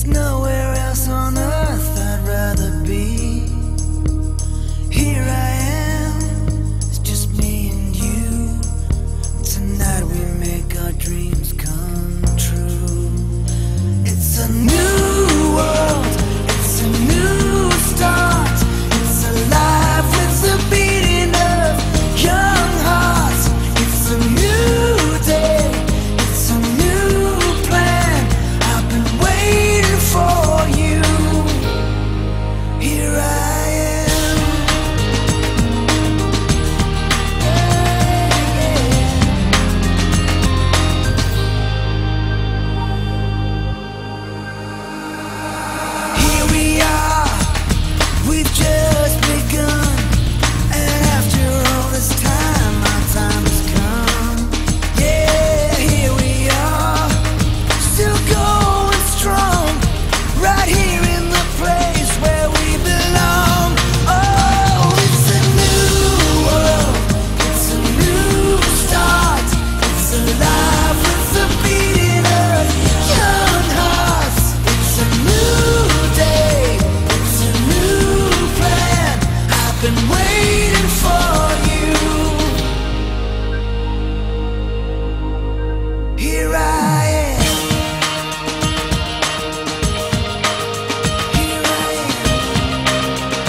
There's nowhere else on earth I'd rather be. Here I am, it's just me and you. Tonight we make our dreams come true. It's a new world, it's a new start. It's alive with the beating of young hearts. It's a new day, it's a new plan. I've been waiting for you. Here I am. Here we are, we've just begun. And after all this time, our time has come. Yeah, here we are, still going strong, right here in the place where we belong. Oh, it's a new world, it's a new start. It's alive with the beating of young hearts. It's a new day, it's a new plan. I've been waiting for you. Here I am. Here I am.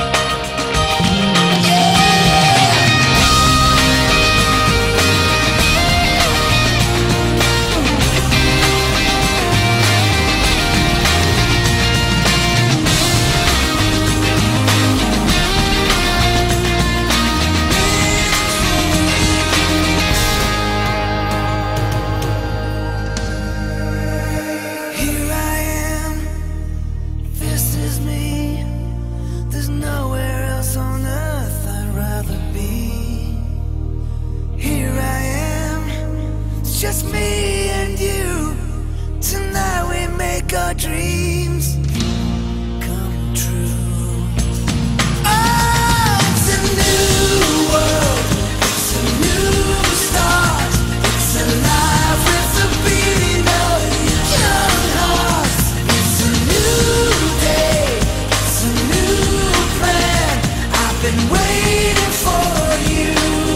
Here I am, this is me. There's nowhere else on earth I'd rather be. Here I am, it's just me and you. Tonight we make our dreams come true. Oh, it's a new world, it's a new start. It's alive with the beating of young hearts. It's a new day, it's a new plan. I've been waiting for you.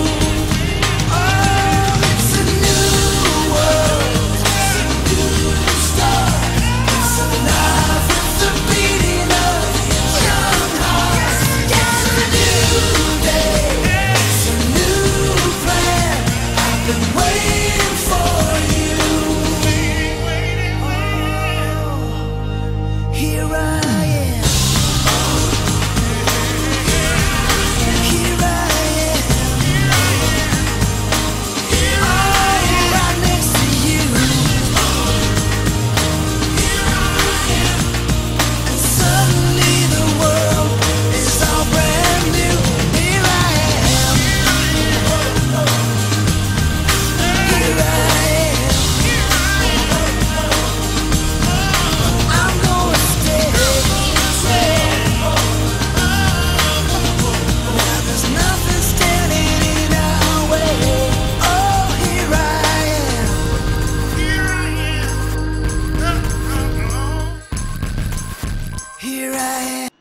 Oh, it's a new world, it's a new start. It's alive with the beating of young hearts. It's a new day, it's a new plan. I've been waiting for you. Here I am. Here I am. Oh, right next to you. And suddenly the world is all brand new. Here I am. Here I am. I'm gonna stay. Now there's nothing standing in our way. Oh, here I am. Here I am.